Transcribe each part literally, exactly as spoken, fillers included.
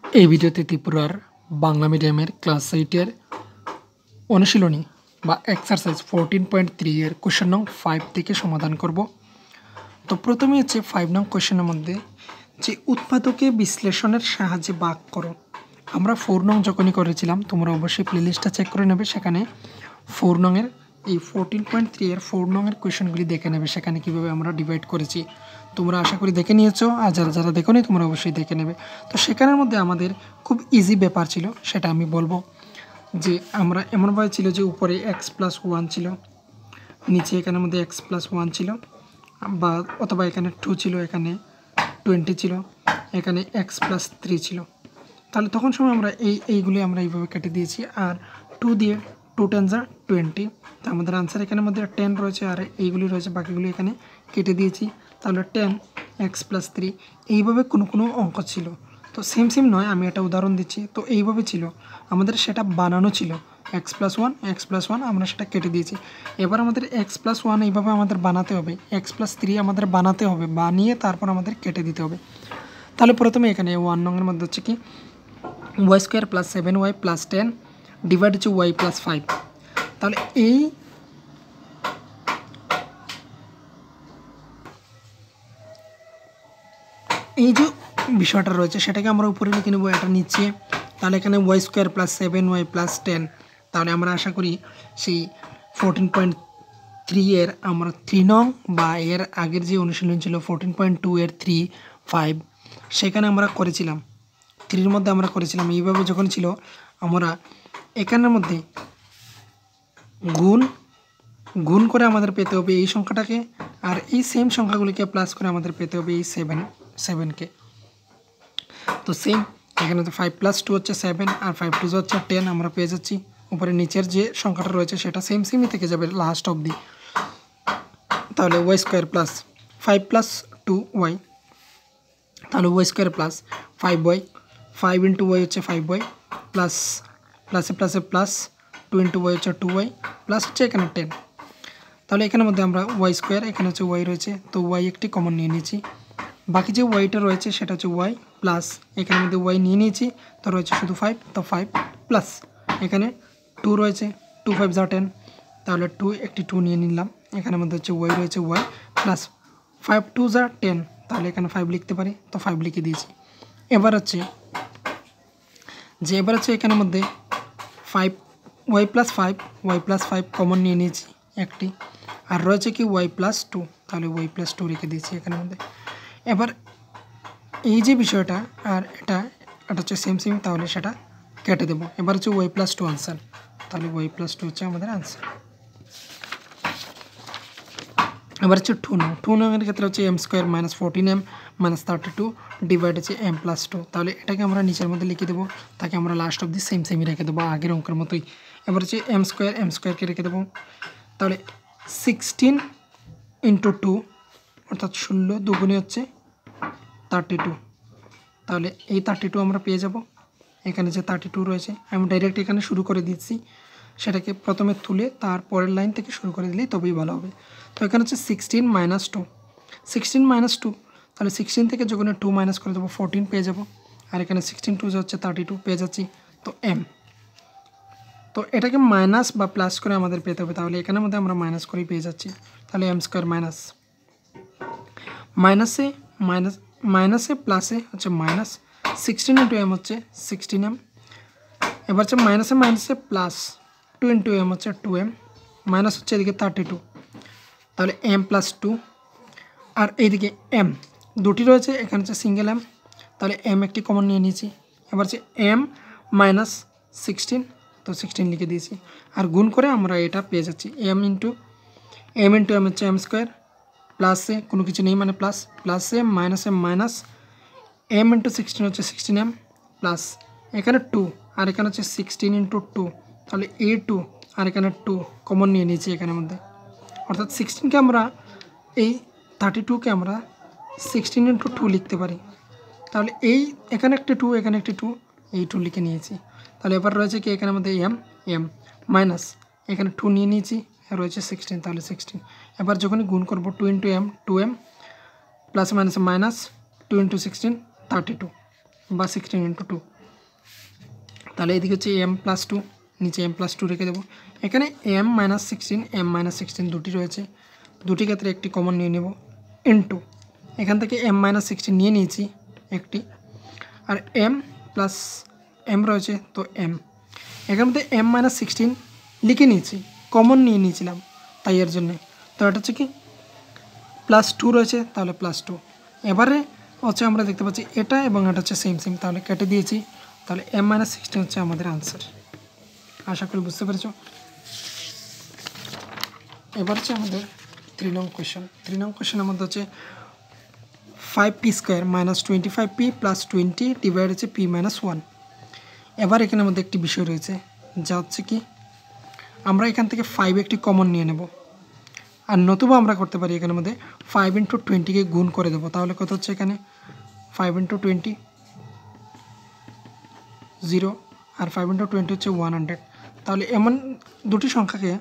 এই ভিডিওতে ত্রিপুরার বাংলা মিডিয়ামের ক্লাস এইটের অনুশীলনী বা এক্সারসাইজ ফোরটিন পয়েন্ট থ্রি এর কোয়েশ্চেন নং ফাইভ থেকে সমাধান করব। তো প্রথমে হচ্ছে ফাইভ নং কোয়েশ্চেনের মধ্যে যে উৎপাদকে বিশ্লেষণের সাহায্যে ভাগ করো। আমরা ফোর নং যখনই করেছিলাম, তোমরা অবশ্যই প্লেলিস্টটা চেক করে নেবে, সেখানে ফোর নংয়ের এই ফোরটিন পয়েন্ট থ্রি এর ফোর নংয়ের কোয়েশ্চেনগুলি দেখে নেবে, সেখানে কীভাবে আমরা ডিভাইড করেছি তোমরা আশা করি দেখে নিয়েছো, আর যারা যারা দেখো নি তোমরা অবশ্যই দেখে নেবে। তো সেখানের মধ্যে আমাদের খুব ইজি ব্যাপার ছিল, সেটা আমি বলবো। যে আমরা এমনভাবে ছিল যে উপরে এক্স প্লাস ওয়ান ছিল, নিচে এখানের মধ্যে এক্স প্লাস ওয়ান ছিল, বা অথবা এখানে টু ছিল, এখানে টোয়েন্টি ছিল, এখানে এক্স প্লাস থ্রি ছিল। তাহলে তখন সময় আমরা এই এইগুলি আমরা এইভাবে কেটে দিয়েছি, আর টু দিয়ে টু টেন যা টোয়েন্টি। তো আমাদের আনসার এখানের মধ্যে টেন রয়েছে, আর এইগুলি রয়েছে, বাকিগুলি এখানে কেটে দিয়েছি। তাহলে টেন এক্স প্লাস থ্রি এইভাবে কোনো কোনো অঙ্ক ছিল। তো সেম সেম নয়, আমি একটা উদাহরণ দিচ্ছি। তো এইভাবে ছিল আমাদের, সেটা বানানো ছিল x plus one x plus one আমরা সেটা কেটে দিয়েছি। এবার আমাদের এক্স প্লাস ওয়ান এইভাবে আমাদের বানাতে হবে, এক্স প্লাস থ্রি আমাদের বানাতে হবে, বানিয়ে তারপর আমাদের কেটে দিতে হবে। তাহলে প্রথমে এখানে ওয়ান নংয়ের মধ্যে হচ্ছে কি y square plus seven y plus ten divide হচ্ছে ওয়াই প্লাস ফাইভ। তাহলে এই এই যে বিষয়টা রয়েছে সেটাকে আমরা উপরে লিখে নেবো, এটা নিচে। তাহলে এখানে y square plus seven y plus ten. তাহলে আমরা আশা করি সেই ফোরটিন পয়েন্ট থ্রি এর আমরা থ্রি নং বা এর আগের যে অনুশীলন ছিল ফোরটিন পয়েন্ট টু এর থ্রি ফাইভ, সেখানে আমরা করেছিলাম, থ্রির মধ্যে আমরা করেছিলাম এইভাবে যখন ছিল, আমরা এখানের মধ্যে গুণ গুণ করে আমাদের পেতে হবে এই সংখ্যাটাকে, আর এই সেম সংখ্যাগুলিকে প্লাস করে আমাদের পেতে হবে এই সেভেন সেভেনকে। তো সেম এখানে তো ফাইভ প্লাস টু হচ্ছে সেভেন, আর ফাইভ টু হচ্ছে টেন আমরা পেয়ে যাচ্ছি। উপরে নিচের যে সংখ্যাটা রয়েছে সেটা সেম সেমই থেকে যাবে লাস্ট অবধি। তাহলে y square plus five plus two y, তাহলে y square plus five y, five into y হচ্ছে ফাইভ ওয়াই, প্লাস প্লাসে প্লাসে প্লাস টু ইন্টু ওয়াই হচ্ছে টু ওয়াই, প্লাস হচ্ছে এখানে টেন। তাহলে এখানের মধ্যে আমরা ওয়াই স্কোয়ার, এখানে হচ্ছে ওয়াই রয়েছে, তো ওয়াই একটি কমন নিয়ে নিয়েছি। বাকি যে ওয়াইটা রয়েছে সেটা হচ্ছে ওয়াই প্লাস, এখানের মধ্যে ওয়াই নিয়ে নিয়েছি, তো রয়েছে শুধু ফাইভ, তো ফাইভ প্লাস এখানে টু রয়েছে, টু ফাইভ যা টেন, তাহলে টু একটি টু নিয়ে নিলাম। এখানের মধ্যে হচ্ছে ওয়াই রয়েছে, ওয়াই প্লাস ফাইভ টু যা টেন, তাহলে এখানে ফাইভ লিখতে পারি, তো ফাইভ লিখে দিয়েছি। এবার হচ্ছে যে এবার হচ্ছে এখানের মধ্যে five Y plus five Y plus five common নিয়ে নিয়েছি একটি, আর রয়েছে কি ওয়াই প্লাস টু, তাহলে ওয়াই প্লাস টু রেখে দিয়েছি এখানের মধ্যে। এবার এই যে বিষয়টা আর এটা এটা হচ্ছে সেম সেম, তাহলে সেটা কেটে দেবো। এবার হচ্ছে ওয়াই প্লাস টু আনসার, তাহলে ওয়াই প্লাস টু হচ্ছে আমাদের আনসার। এবার হচ্ছে টু নং, টু নংয়ের ক্ষেত্রে হচ্ছে m square minus fourteen m minus thirty two divide হচ্ছে এম প্লাস টু। তাহলে এটাকে আমরা নিচের মধ্যে লিখে দেবো, তাকে আমরা লাস্ট অব্দি সেম সেমই রেখে দেবো আগের অঙ্কের মতোই। এবার হচ্ছে এম স্কোয়ার এম স্কোয়ারকে রেখে দেবো, তাহলে সিক্সটিন ইন্টু টু অর্থাৎ ষোলো দুগুণে হচ্ছে থার্টি টু। তাহলে এই থার্টি টু আমরা পেয়ে যাব। এখানে যে থার্টি টু রয়েছে আমি ডাইরেক্ট এখানে শুরু করে দিচ্ছি, সেটাকে প্রথমে তুলে তারপরের লাইন থেকে শুরু করে দিলেই তবেই ভালো হবে। তো এখানে হচ্ছে sixteen minus two, sixteen minus two, তাহলে সিক্সটিন থেকে যখন টু মাইনাস করে দেবো ফোরটিন পেয়ে যাব, আর এখানে সিক্সটিন টু হচ্ছে থার্টি টু পেয়ে যাচ্ছি। তো এম, তো এটাকে মাইনাস বা প্লাস করে আমাদের পেতে হবে, তাহলে এখানের মধ্যে আমরা মাইনাস করেই পেয়ে যাচ্ছি। তাহলে এম স্কোয়ার মাইনাস মাইনাসে মাইনাস মাইনাসে প্লাসে হচ্ছে মাইনাস সিক্সটিন ইন্টু এম হচ্ছে সিক্সটিন এম। এবার হচ্ছে মাইনাসে মাইনাসে প্লাস টু ইন্টু এম হচ্ছে টু এম, মাইনাস হচ্ছে এদিকে থার্টি টু, তাহলে এম প্লাস টু, আর এইদিকে এম দুটি রয়েছে, এখানে হচ্ছে সিঙ্গেল এম, তাহলে এম একটি কমন নিয়ে নিয়েছি। এবার হচ্ছে এম মাইনাস সিক্সটিন, তো সিক্সটিন লিখে দিয়েছি, আর গুণ করে আমরা এটা পেয়ে যাচ্ছি M into m into m হচ্ছে এম স্কোয়ার, প্লাসে কোনো কিছু নেই মানে প্লাস, প্লাসে মাইনাসে মাইনাস এম ইন্টু সিক্সটিন হচ্ছে সিক্সটিন এম, প্লাস এখানে টু, আর এখানে হচ্ছে সিক্সটিন ইন্টু টু, তাহলে এ টু, আর এখানে টু কমন নিয়ে নিয়েছি এখানের মধ্যে, অর্থাৎ সিক্সটিনকে আমরা এই থার্টি টুকে আমরা সিক্সটিন ইন্টু টু লিখতে পারি। তাহলে এই এখানে একটি টু, এখানে একটি টু, এই টু লিখে নিয়েছি। তাহলে এবার রয়েছে কি এখানের মধ্যে এম এম মাইনাস এখানে টু নিয়ে নিয়েছি, রয়েছে সিক্সটিন, তাহলে সিক্সটিন। এবার যখনই গুণ করবো two into m two m plus minus minus two into sixteen thirty two বা সিক্সটিন ইন্টু টু, তাহলে এদিকে হচ্ছে এম প্লাস টু, নিচে এম প্লাস টু রেখে দেবো। এখানে m minus sixteen m minus sixteen দুটি রয়েছে, দুটি ক্ষেত্রে একটি কমন নিয়ে নেব ইনটু এখান থেকে এম মাইনাস সিক্সটিন নিয়ে নিয়েছি একটি, আর এম প্লাস এম রয়েছে তো এম, এখান মধ্যে এম মাইনাস সিক্সটিন লিখে নিয়েছি, কমন নিয়ে নিয়েছিলাম তাই এর জন্যে। তো এটা হচ্ছে কি প্লাস টু রয়েছে, তাহলে প্লাস টু। এবারে হচ্ছে আমরা দেখতে পাচ্ছি এটা এবং এটা হচ্ছে সেম সেম, তাহলে কেটে দিয়েছি, তাহলে এম মাইনাস সিক্সটিন হচ্ছে আমাদের আনসার। আশা করি বুঝতে পেরেছ। এবার হচ্ছে আমাদের থ্রি নং কোয়েশ্চেন। থ্রি নং কোয়েশ্চেনের মধ্যে হচ্ছে five p square minus twenty five p plus twenty divide হচ্ছে পি মাইনাস ওয়ান। এবার এখানের মধ্যে একটি বিষয় রয়েছে যা হচ্ছে কি আমরা এখান থেকে ফাইভ একটি কমন নিয়ে নেব, আর নতুবা আমরা করতে পারি এখানের মধ্যে ফাইভ ইন্টু টোয়েন্টিকে গুণ করে দেবো। তাহলে কত হচ্ছে এখানে ফাইভ ইন্টু টোয়েন্টি জিরো, আর ফাইভ ইন্টু টোয়েন্টি হচ্ছে ওয়ান হান্ড্রেড। তাহলে এমন দুটি সংখ্যাকে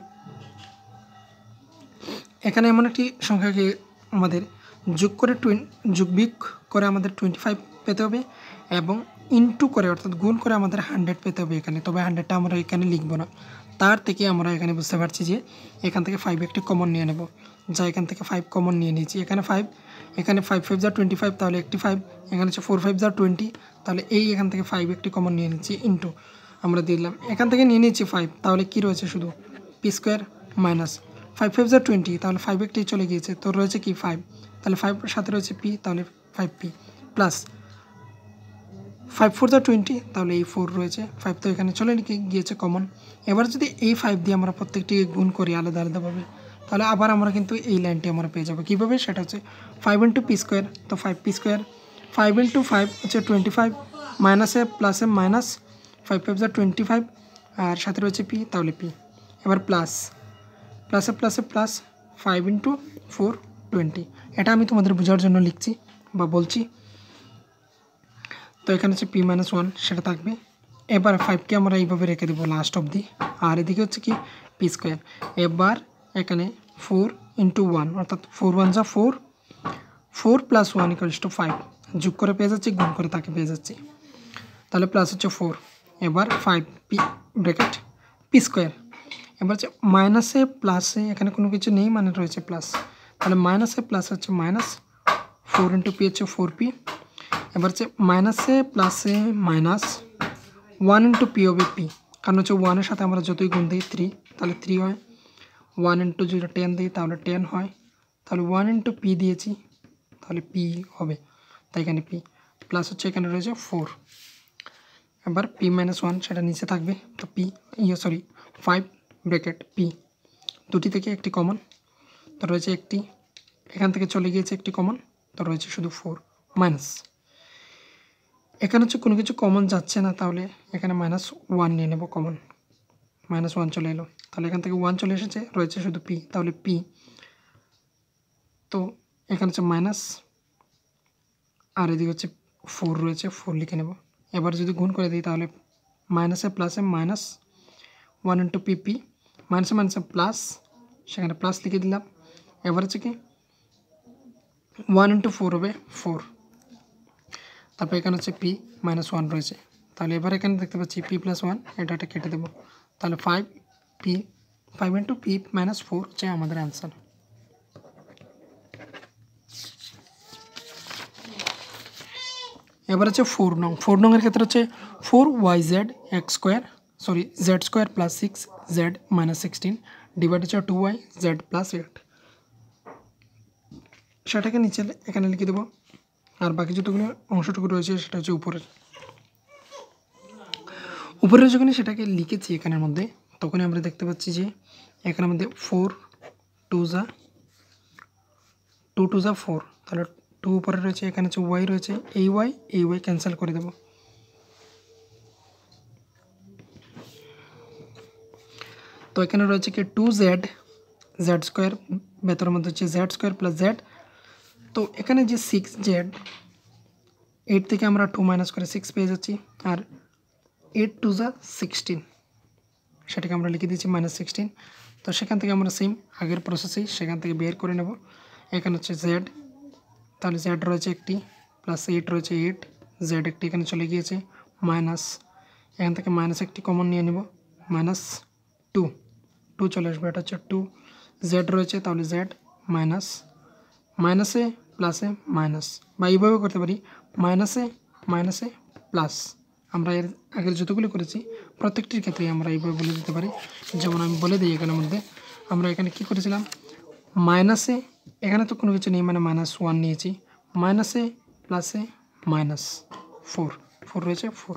এখানে এমন একটি সংখ্যাকে আমাদের যোগ করে টুয়েন যোগ বিয়োগ করে আমাদের টোয়েন্টি ফাইভ পেতে হবে, এবং ইনটু করে অর্থাৎ গুণ করে আমাদের হান্ড্রেড পেতে হবে এখানে। তবে হান্ড্রেডটা আমরা এখানে লিখবো না, তার থেকে আমরা এখানে বুঝতে পারছি যে এখান থেকে ফাইভ একটি কমন নিয়ে নেব, যা এখান থেকে ফাইভ কমন নিয়ে নিয়েছি। এখানে ফাইভ, এখানে ফাইভ ফাইভ যা টোয়েন্টি ফাইভ, তাহলে একটি ফাইভ, এখানে হচ্ছে ফোর ফাইভ যা টোয়েন্টি, তাহলে এই এখান থেকে ফাইভ একটি কমন নিয়ে নিচ্ছি ইনটু আমরা দিয়ে দিলাম, এখান থেকে নিয়ে নিচ্ছি ফাইভ, তাহলে কী রয়েছে শুধু p square minus five five যা টোয়েন্টি, তাহলে ফাইভ একটি চলে গিয়েছে, তো রয়েছে কি ফাইভ, তাহলে ফাইভ সাথে রয়েছে পি, তাহলে five p plus five four যা টোয়েন্টি, তাহলে এই ফোর রয়েছে, ফাইভ তো এখানে চলে গিয়েছে কমন। এবার যদি এই ফাইভ দিয়ে আমরা প্রত্যেকটিকে গুণ করি আলাদা আলাদাভাবে, তাহলে আবার আমরা কিন্তু এই লাইনটি আমরা পেয়ে যাবো। কীভাবে সেটা হচ্ছে ফাইভ ইন্টু পি স্কোয়ার, তো five p square, five into five হচ্ছে টোয়েন্টি ফাইভ, মাইনাসে প্লাসে মাইনাস, ফাইভ ফাইভ যা টোয়েন্টি ফাইভ, আর সাথে রয়েছে পি, তাহলে পি। এবার প্লাস প্লাসে প্লাসে plus five into four twenty, এটা আমি তোমাদের বোঝার জন্য লিখছি বা বলছি। তো এখানে হচ্ছে পি মাইনাস ওয়ান সেটা থাকবে। এবার ফাইভকে আমরা এইভাবে রেখে দেবো লাস্ট অবধি, আর এদিকে হচ্ছে কি পি স্কোয়ার। এবার এখানে ফোর ইন্টু ওয়ান অর্থাৎ ফোর ওয়ান যা four, four plus one equals to five, যোগ করে পেয়ে যাচ্ছি, গুণ করে তাকে পেয়ে যাচ্ছি, তাহলে প্লাস হচ্ছে ফোর। এবার five P bracket P square, এবার হচ্ছে মাইনাসে প্লাসে এখানে কোনো কিছু নেই মানে রয়েছে প্লাস, তাহলে মাইনাসে প্লাস হচ্ছে মাইনাস, ফোর ইন্টু পি হচ্ছে ফোর পি। এবার হচ্ছে মাইনাসে প্লাসে মাইনাস, ওয়ান ইন্টু পি হবে পি, কারণ হচ্ছে ওয়ানের সাথে আমরা যতই গুণ দিই থ্রি, তাহলে থ্রি হয়, ওয়ান ইন্টু যদি টেন দিই তাহলে টেন হয়, তাহলে ওয়ান ইন্টু পি দিয়েছি তাহলে পি হবে, তাই এখানে পি প্লাস হচ্ছে এখানে রয়েছে ফোর। এবার পি মাইনাস ওয়ান সেটা নিচে থাকবে, তো পি ইয়ে সরি ফাইভ ব্র্যাকেট পি, দুটি থেকে একটি কমন, তো রয়েছে একটি, এখান থেকে চলে গিয়েছে একটি কমন, তো রয়েছে শুধু ফোর মাইনাস, এখানে হচ্ছে কোনো কিছু কমন যাচ্ছে না, তাহলে এখানে মাইনাস ওয়ান নিয়ে নেব কমন, মাইনাস ওয়ান চলে এলো, তাহলে এখান থেকে ওয়ান চলে এসেছে, রয়েছে শুধু পি, তাহলে পি, তো এখানে হচ্ছে মাইনাস, আর এদিকে হচ্ছে ফোর রয়েছে, ফোর লিখে নেব। এবার যদি গুণ করে দিই তাহলে মাইনাসে প্লাসে minus, one into P P, মাইনাসে মাইনাসে প্লাস, সেখানে প্লাস লিখে দিলাম। এবার হচ্ছে কি ওয়ান ইন্টু ফোর হবে ফোর, তারপর এখানে হচ্ছে পি মাইনাস ওয়ান রয়েছে, তাহলে এবার এখানে দেখতে পাচ্ছি পি প্লাস ওয়ান, এটা একটা কেটে দেবো, তাহলে five P five into P minus four হচ্ছে আমাদের অ্যান্সার। এবার হচ্ছে ফোর নং, ফোর নংয়ের ক্ষেত্রে হচ্ছে four Y Z X square sorry Z square plus six Z minus sixteen divide হচ্ছে two Y Z plus eight, সেটাকে নিচে এখানে লিখে দেবো, আর বাকি যতগুলো অংশটুকু রয়েছে সেটা হচ্ছে উপরের উপরের যখনই সেটাকে লিখেছি এখানের মধ্যে, তখনই আমরা দেখতে পাচ্ছি যে এখানের মধ্যে ফোর টু যা টু টু যা ফোর, তাহলে টু উপরে রয়েছে, এখানে হচ্ছে ওয়াই রয়েছে, এই ওয়াই এই ওয়াই ক্যান্সেল করে দেব, তো এখানে রয়েছে কি টু জেড জেড স্কোয়ার, ভেতরের মধ্যে হচ্ছে জেড স্কোয়ার প্লাস জেড, তো এখানে যে সিক্স জেড, এইট থেকে আমরা টু মাইনাস করে সিক্স পেয়ে যাচ্ছি, আর এইট টু যা সিক্সটিন, সেটাকে আমরা লিখে দিচ্ছি মাইনাস সিক্সটিন, তো সেখান থেকে আমরা সেম আগের প্রসেসেই সেখান থেকে বের করে নেব। এখানে হচ্ছে জেড, তাহলে জেড রয়েছে একটি প্লাস এইট রয়েছে এইট, জেড একটি এখানে চলে গিয়েছে মাইনাস, এখান থেকে মাইনাস একটি কমন নিয়ে নেব, মাইনাস টু টু চলে আসবে, এটা হচ্ছে টু। জেড রয়েছে তাহলে জেড মাইনাস মাইনাসে প্লাসে মাইনাস, বা এইভাবে করতে পারি মাইনাসে মাইনাসে প্লাস। আমরা এর আগের যতগুলো করেছি প্রত্যেকটির ক্ষেত্রে আমরা এইভাবে বলে দিতে পারি। যেমন আমি বলে দিই এখানের মধ্যে আমরা এখানে কি করেছিলাম, মাইনাসে এখানে তো কোনো কিছু নেই মানে মাইনাস ওয়ান নিয়েছি, মাইনাসে প্লাসে মাইনাস ফোর ফোর রয়েছে ফোর।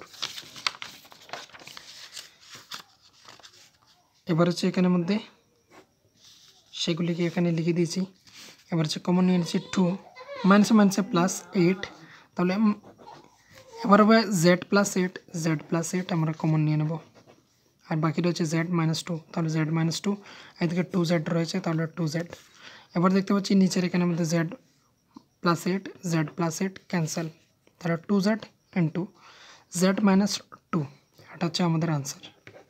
এবার হচ্ছে এখানের মধ্যে সেগুলিকে এখানে লিখে দিয়েছি। এবার হচ্ছে কমন নিয়ে নিচ্ছি টু, মাইনাসে মাইনাসে প্লাস এইট, তাহলে এবার হবে Z plus eight, Z plus eight আমরা কমন নিয়ে নেব। আর বাকি রয়েছে জেড মাইনাস টু, তাহলে জেড মাইনাস টু, এদিকে টু জেড রয়েছে তাহলে টু জেড। এবার দেখতে পাচ্ছি নিচের এখানের মধ্যে Z plus eight, Z plus eight cancel, তাহলে two Z into Z minus two, এটা হচ্ছে আমাদের আনসার।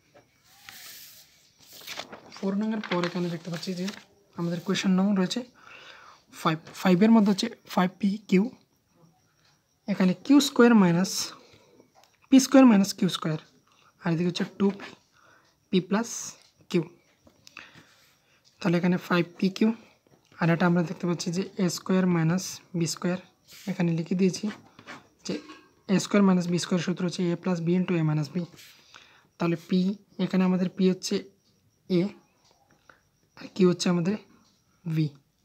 ফোর নংয়ের পর এখানে দেখতে পাচ্ছি যে আমাদের কোয়েশ্চেন নং রয়েছে ফাইভ। ফাইভের মধ্যে হচ্ছে ফাইভ পি কিউ, এখানে Q square minus P square minus Q square, আর এদিকে হচ্ছে two P P plus Q, তাহলে এখানে ফাইভ পি কিউ। আর এটা আমরা দেখতে পাচ্ছি যে A square minus B square, এখানে লিখে দিয়েছি যে A square minus B square সূত্র হচ্ছে A plus B into A minus B, তাহলে পি এখানে আমাদের পি হচ্ছে এ আর কিউ হচ্ছে আমাদের ভি,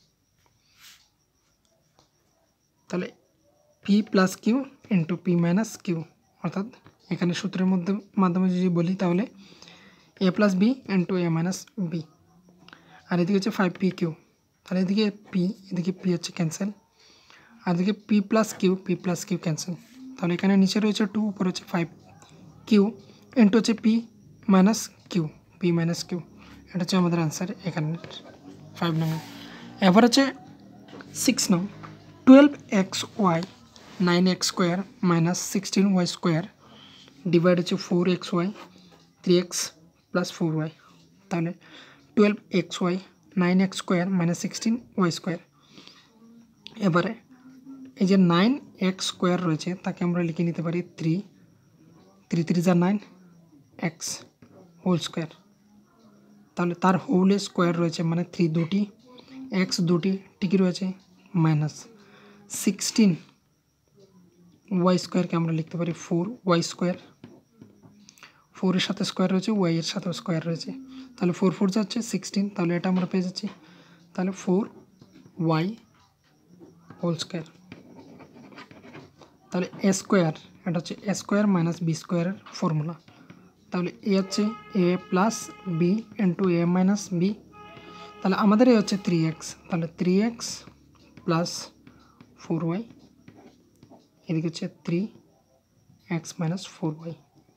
তাহলে P plus Q into P minus Q, অর্থাৎ এখানে সূত্রের মধ্যে মাধ্যমে যদি বলি তাহলে A plus B into A minus B. আর এদিকে হচ্ছে ফাইভ পি কিউ, তাহলে এদিকে পি এদিকে পি হচ্ছে ক্যান্সেল, আর এদিকে P plus Q P plus Q cancel, তাহলে এখানে নিচে রয়েছে টু, উপর হচ্ছে ফাইভ কিউ ইন্টু হচ্ছে P minus Q P minus Q, এটা হচ্ছে আমাদের আনসার এখানে ফাইভ নম্বর। এবার হচ্ছে সিক্স নং, twelve X Y nine X square minus sixteen Y square divide হচ্ছে four X Y three X plus four Y, তাহলে twelve X Y nine X square minus sixteen Y square. এবারে এই যে nine X square রয়েছে তাকে আমরা লিখে নিতে পারি থ্রি থ্রি থ্রি যা নাইন এক্স হোল স্কোয়ার, তাহলে তার হোলের স্কোয়ার রয়েছে মানে থ্রি দুটি, এক্স দুটি টিকি রয়েছে, মাইনাস সিক্সটিন ওয়াই স্কোয়ারকে আমরা লিখতে পারি ফোর ওয়াই স্কোয়ার, ফোরের সাথে স্কোয়ার রয়েছে ওয়াইয়ের সাথেও স্কোয়ার রয়েছে, তাহলে ফোর ফোর যাচ্ছে সিক্সটিন, তাহলে এটা আমরা পেয়ে যাচ্ছি তাহলে ফোর ওয়াই হোল স্কোয়ার। তাহলে এ স্কোয়ার এটা হচ্ছে এ স্কোয়ার মাইনাস বি স্কোয়ারের ফর্মুলা, তাহলে এ হচ্ছে A plus B into A minus B, তাহলে আমাদের এ হচ্ছে থ্রি এক্স, তাহলে three X plus four Y, এদিকে হচ্ছে three X minus four Y,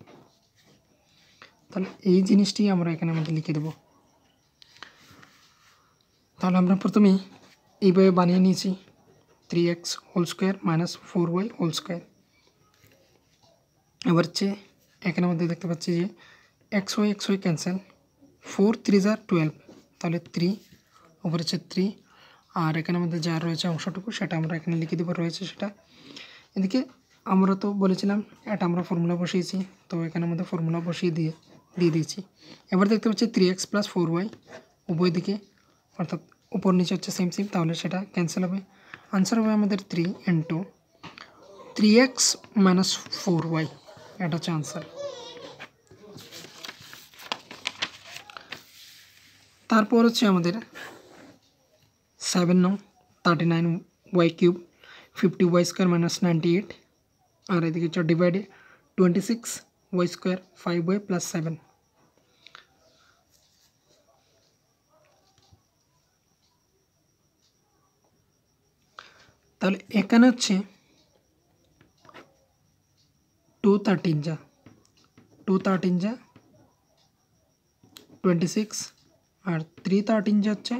তাহলে এই জিনিসটি আমরা এখানে মধ্যে লিখে দেব। তাহলে আমরা প্রথমেই এইভাবে বানিয়ে নিয়েছি three X whole square minus four Y whole square. এবার হচ্ছে এখানের মধ্যে দেখতে পাচ্ছি যে X Y X Y cancel, four three জার টুয়েলভ, তাহলে থ্রি ওপর হচ্ছে থ্রি, আর এখানের মধ্যে যা রয়েছে অংশটুকু সেটা আমরা এখানে লিখে দেবো রয়েছে সেটা। এদিকে আমরা তো বলেছিলাম এটা আমরা ফর্মুলা বসিয়েছি, তো এখানের মধ্যে ফর্মুলা বসিয়ে দিয়ে দিয়ে দিয়েছি। এবার দেখতে পাচ্ছি three X plus four Y উভয় দিকে, অর্থাৎ উপর নিচে হচ্ছে সেম সেম, তাহলে সেটা ক্যান্সেল হবে। আনসার হবে আমাদের three into three X minus four Y, এটা হচ্ছে আনসার। তারপর হচ্ছে আমাদের সেভেন নং thirty nine Y cube fifty Y square minus ninety eight, আর এদিকে হচ্ছে ডিভাইডে twenty six Y square five Y plus seven. তাহলে এখানে হচ্ছে টু থার্টিন যা টু থার্টিন যা টোয়েন্টি সিক্স, আর থ্রি থার্টিন যা হচ্ছে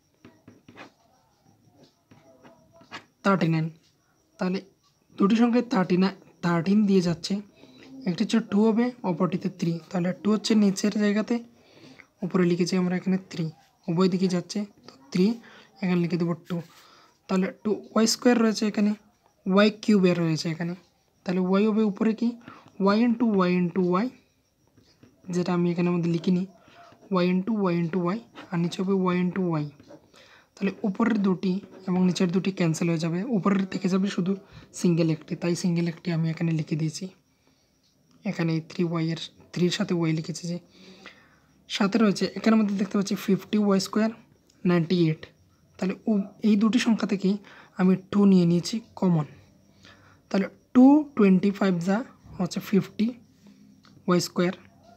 থার্টি নাইন, তাহলে দুটি সংখ্যায় থার্টি নাইন থার্টিন দিয়ে যাচ্ছে, একটি হচ্ছে টু হবে অপরটিতে থ্রি, তাহলে টু হচ্ছে নিচের জায়গাতে, উপরে লিখেছি আমরা এখানে থ্রি, উভয় দিকে যাচ্ছে তো থ্রি, এখানে লিখে দেবো টু, তাহলে টু ওয়াই স্কোয়ার রয়েছে এখানে, ওয়াই কিউবের রয়েছে এখানে, তাহলে ওয়াই হবে উপরে কি Y into Y into Y যেটা আমি এখানের মধ্যে লিখিনি, Y into Y into Y, আর নিচে হবে ওয়াই ইন্টু ওয়াই। তাহলে উপরের দুটি এবং নিচের দুটি ক্যান্সেল হয়ে যাবে, উপরের থেকে যাবে শুধু সিঙ্গেল একটি, তাই সিঙ্গেল একটি আমি এখানে লিখে দিয়েছি। এখানে এই থ্রি ওয়াইয়ের থ্রির সাথে ওয়াই লিখেছি। যে সাথে রয়েছে এখানের মধ্যে দেখতে পাচ্ছি fifty Y square ninety eight. তাহলে এই দুটি সংখ্যা থেকেই আমি টু নিয়ে নিয়েছি কমন। তাহলে টু টোয়েন্টি ফাইভ যা হচ্ছে ফিফটি ওয়াই স্কোয়ার,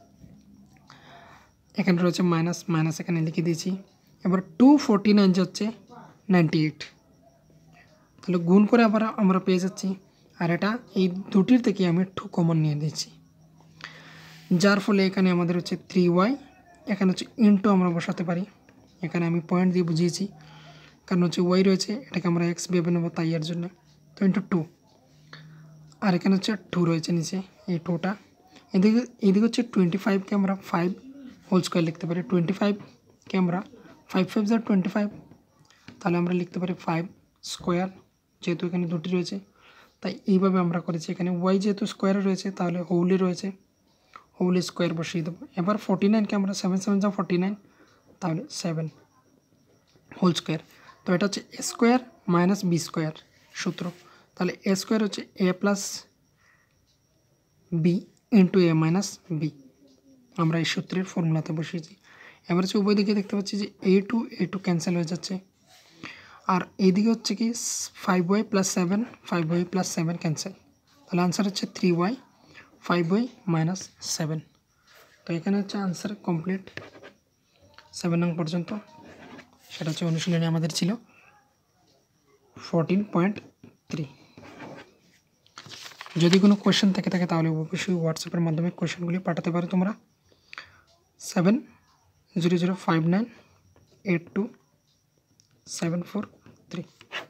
এখানে রয়েছে মাইনাস মাইনাস এখানে লিখে দিয়েছি। এবার টু ফোরটি নাইন হচ্ছে নাইনটি এইট, তাহলে গুণ করে আবার আমরা পেয়ে যাচ্ছি। আর এটা এই দুটির থেকে আমি টু কমন নিয়ে দিয়েছি, যার ফলে এখানে আমাদের হচ্ছে থ্রি ওয়াই, এখানে হচ্ছে ইন্টু আমরা বসাতে পারি। এখানে আমি পয়েন্ট দিয়ে বুঝিয়েছি, কারণ হচ্ছে ওয়াই রয়েছে, এটাকে আমরা এক্স ভেবে নেবো তাই এর জন্য। তো ইন্টু টু, আর এখানে হচ্ছে টু রয়েছে নিচে, এই টুটা এদিকে এদিকে হচ্ছে টোয়েন্টি ফাইভকে আমরা ফাইভ হোল স্কোয়ার লিখতে পারি। টোয়েন্টি ফাইভকে আমরা ফাইভ ফাইভ যার টোয়েন্টি ফাইভ, তাহলে আমরা লিখতে পারি ফাইভ স্কোয়ার, যেহেতু এখানে দুটি রয়েছে তাই এইভাবে আমরা করেছি। এখানে ওয়াই যেহেতু স্কোয়ারে রয়েছে তাহলে হোলই রয়েছে, হোল স্কোয়ার বসিয়ে দেবো। এবার ফোর্টি নাইনকে আমরা সেভেন সেভেন যা ফোর্টি নাইন, তাহলে সেভেন হোল স্কোয়ার। তো এটা হচ্ছে A square minus B square সূত্র। তাহলে এ স্কোয়ার হচ্ছে A plus B into A minus B, আমরা এই সূত্রের ফর্মুলাতে বসিয়েছি। এবার হচ্ছে উভয় দিকে দেখতে পাচ্ছি যে A two A two cancel হয়ে যাচ্ছে, আর এইদিকে হচ্ছে কি five Y plus seven, five Y plus seven cancel, তাহলে আনসার হচ্ছে three Y five Y minus seven. তো এখানে হচ্ছে আনসার কমপ্লিট সেভেন নং পর্যন্ত। সেটা হচ্ছে অনুশীলনী আমাদের ছিল ফোরটিন পয়েন্ট থ্রি। যদি কোনো কোয়েশ্চেন থেকে থাকে তাহলে অবশ্যই হোয়াটসঅ্যাপের মাধ্যমে কোয়েশ্চেনগুলি পাঠাতে পারো তোমরা, seven zero zero five nine eight two seven four three.